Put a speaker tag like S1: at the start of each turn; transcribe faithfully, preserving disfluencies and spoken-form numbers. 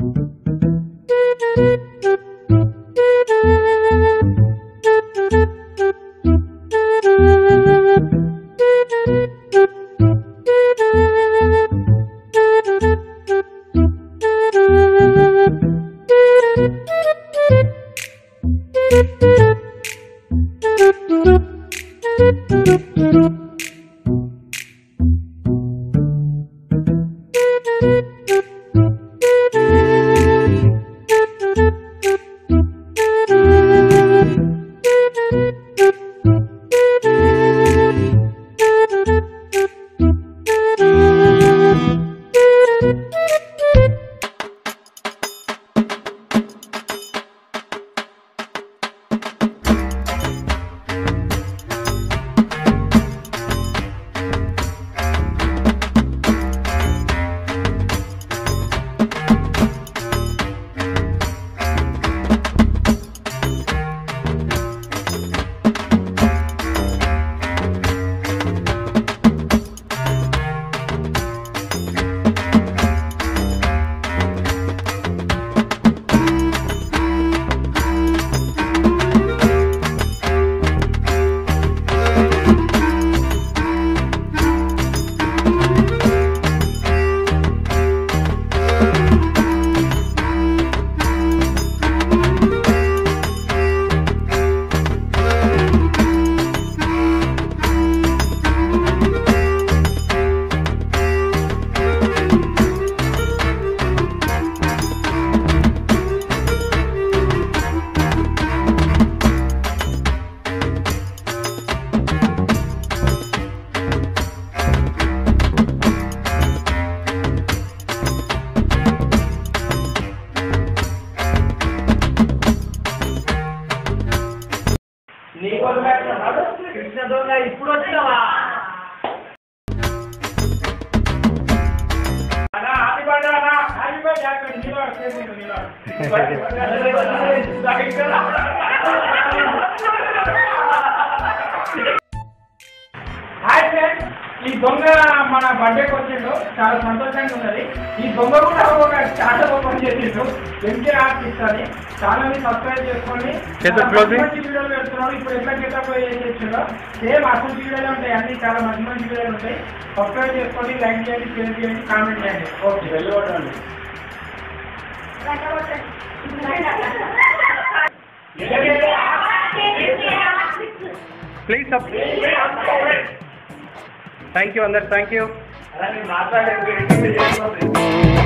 S1: ఇప్పుడు వచ్చినావా hi friends, ఈ దొంగ మన బర్త్డేకి వచ్చిండు, చాలా సంతోషంగా ఉన్నది. ఈ దొంగ కూడా ఒక ఛానల్ ఓపెన్ చేసిండు, ఎంకే ఆర్టిస్ట్ అని. ఛానల్ని సబ్స్క్రైబ్ చేసుకోండి. మంచి వీడియోలు పెడుతున్నాడు. ఇప్పుడు ఎట్లా గెటప్ ఏం చేసిండో సేమ్ అసలు వీడియోలు ఉంటాయి, అన్ని చాలా మంచి మంచి వీడియోలు ఉంటాయి. సబ్స్క్రైబ్ చేసుకోండి, లైక్ చేయండి, షేర్ చేయండి, కామెంట్ చేయండి. ఓకే, వెళ్ళిపోండి.
S2: Please subscribe. Thank you, Andar. Thank you.